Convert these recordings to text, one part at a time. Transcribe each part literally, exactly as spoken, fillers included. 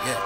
Yeah.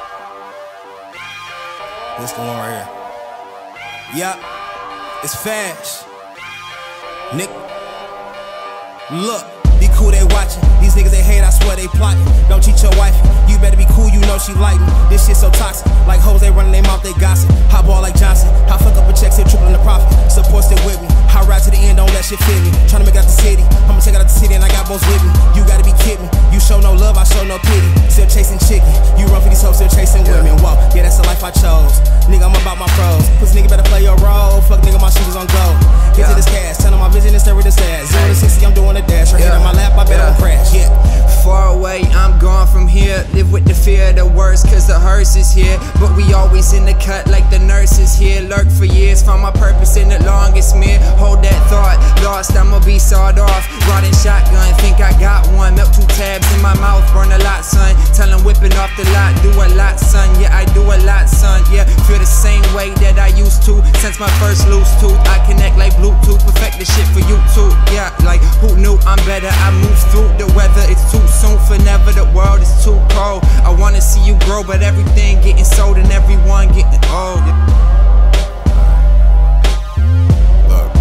This the one right here. Yup. It's fast. Nick. Look. Be cool, they watching. These niggas they hate, I swear they plotting. Don't cheat your wife. You better be cool, you know she like me. This shit so toxic. Like hoes, they running their mouth, they gossip. Hot ball like Johnson. How fuck up a check, still tripling the profit. Support still with me. How ride to the end, don't let shit fit me. Tryna make it out the city. I'ma take it out the city and I got both with me. You gotta be kidding me. You show no love, I show no pity. Still chasing chicken. You run for these hoes, still chasing women. Whoa, yeah, that's the life I chose. Nigga, I'm about my pros. Pussy nigga better play your role. Fuck nigga, my shoes on go. Get to this cash. Tell them my vision is stay with this ass. Zero to sixty, I'm doing a dash. Right here on my lap, I bet I'll crash. Yeah. Far away, I'm gone from here. Live with the fear of the worst, cause the hearse is here. But we always in the cut like the nurses here. Lurk for years, found my purpose in the longest mirror. Hold that thought, lost, I'ma be sawed off. Riding shotgun, think I got one. Milk two tabs in my mouth, burn a lot, son. Tell them whipping off the lot, do a lot, son. Yeah, I do a lot, son. Yeah, feel the same way that I used to. Since my first loose tooth, I connect like Bluetooth. Perfect the shit for you too. Yeah, like who knew I'm better? I move through the weather, it's too soon for never, the world is too cold. I wanna see you grow, but everything getting sold and everyone getting old. Look,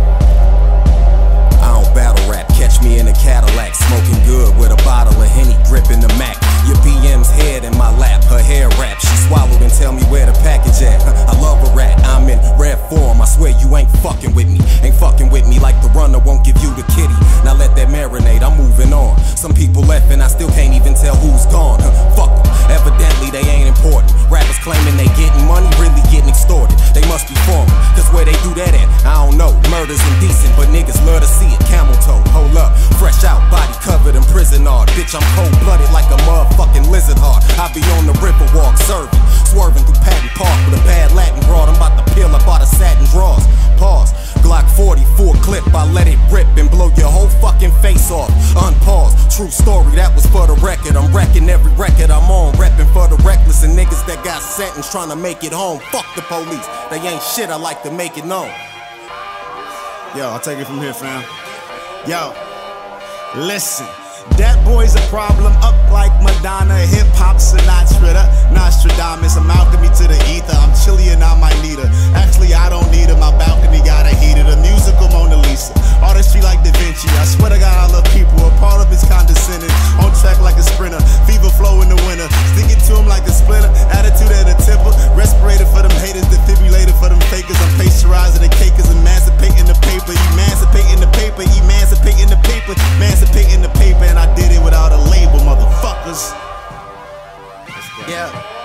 I don't battle rap, catch me in a Cadillac, smoking good with a bottle of Henny, gripping the Mac. Your B M's head in my lap, her hair wrap, she swallowed and tell me where the package at. I love a rat, I'm in rare form, I swear you ain't fucking with me. Ain't fucking with me like the runner won't give you the kitty. Now let that marinate, I'm moving on. Some people left and I still can't even tell who's gone. Fuck them, evidently they ain't important. Rappers claiming they getting money, really getting extorted. They must be formal, cause where they do that at, I don't know. Murder's indecent, but niggas love to see it. Camel toe, hold up, fresh out, body covered in prison art. Bitch, I'm cold-blooded like a motherfucking lizard heart. I be on the river walk, serving, swerving through Patton Park with a bad Latin broad. I'm about to peel up all the satin drawers. Pause, Glock forty, full clip, I let it rip and blow your whole fucking face off. Unpause, true story, that was for the record. I'm wrecking every record I'm on, repping for the reckless and niggas that got sentenced trying to make it home. Fuck the police, they ain't shit, I like to make it known. Yo, I'll take it from here, fam. Yo, listen. Dat boy's a problem, up like Madonna, hip-hop Sinatra, Nostradamus, I'm alchemy to the ether, I'm chilly and I might need her. Actually, I don't need her, my balcony got a heater, the musical Mona Lisa, artistry like Da Vinci, I swear to God I love people, a part of it's condescending, on track like a sprinter, fever flow in the winter, stick it to him like a splinter, attitude at a temper, respirator for them haters, defibrillator for them fakers, I'm pasteurizing the cakers, emancipating the paper, emancipating the paper, emancipating the paper, emancipating the paper, and I did it without a label, motherfuckers. Yeah.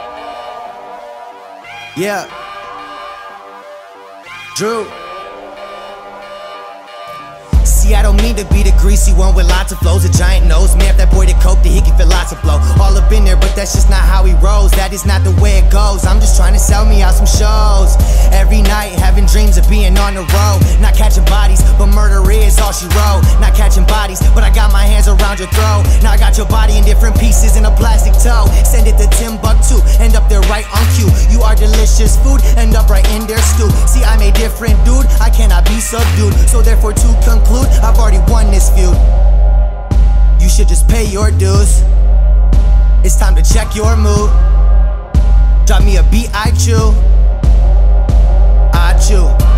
Yeah. Drew. See, I don't mean to be the greasy one with lots of flows, a giant nose. Man, if that boy to cope, that he can feel lots of blow. All up in there, but that's just not how he rolls. That is not the way it goes. I'm just trying to sell me out some shows. Every night, having dreams of being on the road. Not catching bodies, but murder is all she wrote. Not catching bodies, but I got my hands around your throat. Now I got your body in different pieces in a plastic toe. Send it to Timbuktu, end up there right on cue. You are delicious food, end up right in their stew. See, I'm a different dude, I cannot be subdued. So therefore to conclude, I've already won this feud. You should just pay your dues. It's time to check your mood. Drop me a beat, I chew. I chew.